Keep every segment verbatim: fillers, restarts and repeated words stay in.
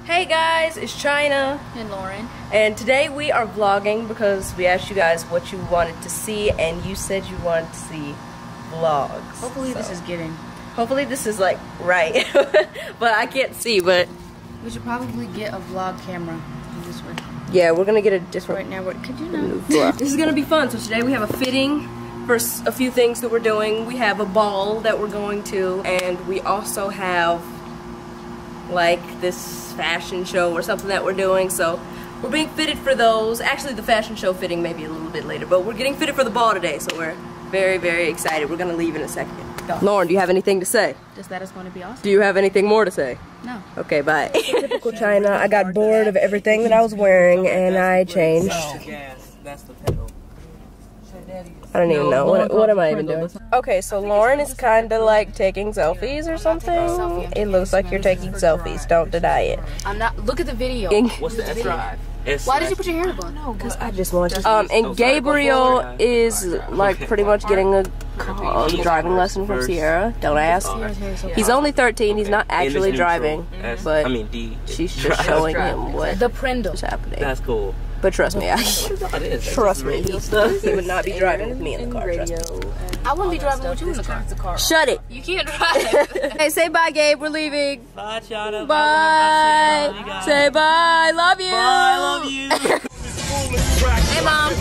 Hey guys, it's China and Lauren, and today we are vlogging because we asked you guys what you wanted to see and you said you wanted to see vlogs. Hopefully so. this is getting. Hopefully this is like right, but I can't see. But we should probably get a vlog camera this way. Yeah, we're gonna get a different. Right now, what could you know? This is gonna be fun. So today we have a fitting for a few things that we're doing. We have a ball that we're going to, and we also have like this fashion show or something that we're doing. So we're being fitted for those. Actually, the fashion show fitting maybe a little bit later, but we're getting fitted for the ball today. So we're very, very excited. We're gonna leave in a second. Go. Lauren, do you have anything to say? Just that it's going to be awesome. Do you have anything more to say? No. Okay, bye. Typical China. I got bored of everything that I was wearing and I changed. That's the pedal. I don't even know. What, what am I even doing? Okay, so Lauren is kind of like taking selfies or something. It looks like you're taking selfies. Don't deny it. I'm not. Look at the video. What's the S drive? Why did you put your hair in a bun? No, because I just want to. Um, and Gabriel is like pretty much getting a car, driving lesson from Sierra. Don't ask. He's only thirteen. He's not actually driving, but I mean D. She's just showing him what the Prindle is happening. That's cool. But trust me, I trust me. He would not be driving with me in the car. Trust me. I wouldn't be driving with you in the car. Shut it. You can't drive. Hey, say bye, Gabe. We're leaving. Bye, China. Bye. Bye. Say bye. Love you. Bye. Love you. Hey, Mom.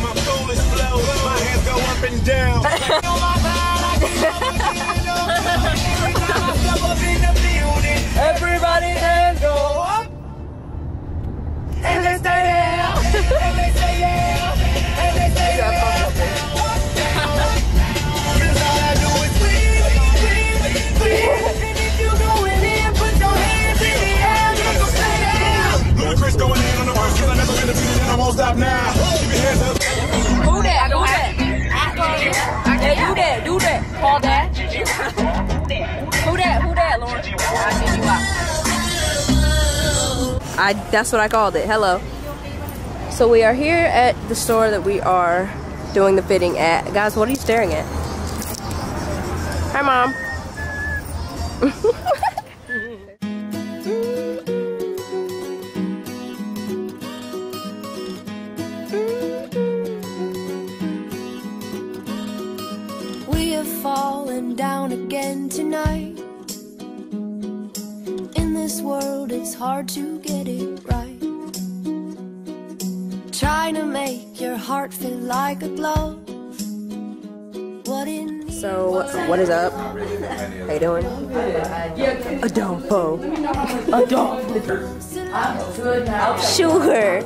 Everybody hands go up. And they say yeah. And they say yeah. And they say yeah. Cause all I do is win, win, win. And if you going in, put your hands in the air. Make them say yeah. Ludacris going in on the verse. Cause I never been defeated and I won't stop now. Keep your hands up. Do that, do that. Hey, do that, do that. Call that. Who that, who that, Lauren? I'll get you out. I, that's what I called it. Hello. So we are here at the store that we are doing the fitting at. Guys, what are you staring at? Hi, Mom. We have fallen down again tonight. This world, it's hard to get it right. Trying to make your heart feel like a glove. What in So, what is up? How you doing? Adolfo. Adolfo. Sure.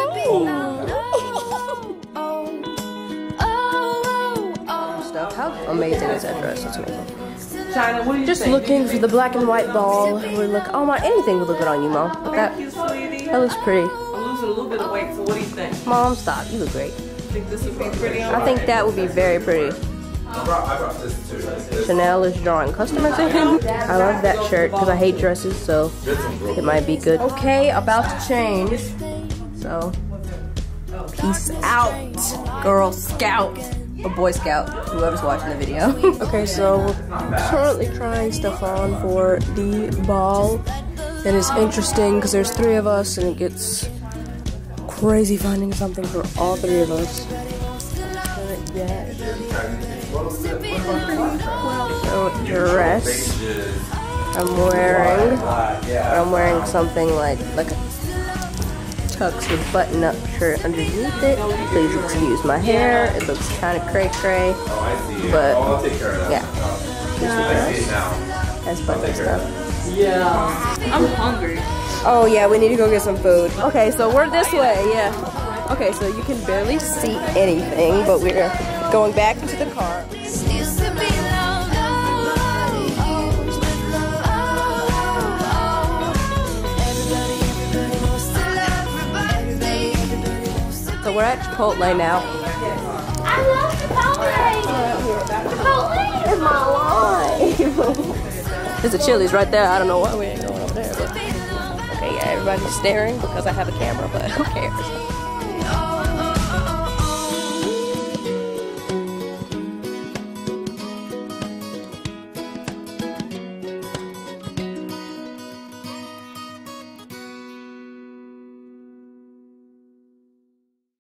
Stuff. How amazing is that dress? It's amazing. China, what are you Just saying? looking for the black and white ball. We look. Oh my! Anything would look good on you, Mom. But that Thank you, sweetie. that looks pretty. I'm losing a little bit of weight, so what do you think? Mom, stop. You look great. Think this would be pretty on I think that would be very pretty. Chanel is drawing customers in him. I love that shirt because I hate dresses, so it might be good. Okay, about to change. So, peace out, Girl Scout. Or Boy Scout, whoever's watching the video. Okay, so we're currently trying stuff on for the ball. And it's interesting because there's three of us and it gets crazy finding something for all three of us. So dress I'm wearing, I'm wearing something like, like a tux with button-up shirt underneath it. Please excuse my hair. It looks kind of cray-cray, but yeah. That's button stuff. Yeah. I'm hungry. Oh yeah, we need to go get some food. Okay, so we're this way. Yeah. Okay, so you can barely see anything, but we're going back into the car. So we're at Chipotle now. I love Chipotle! Chipotle is my life! There's a Chili's right there. I don't know why we ain't going over there. But okay, yeah, everybody's staring because I have a camera, but who cares?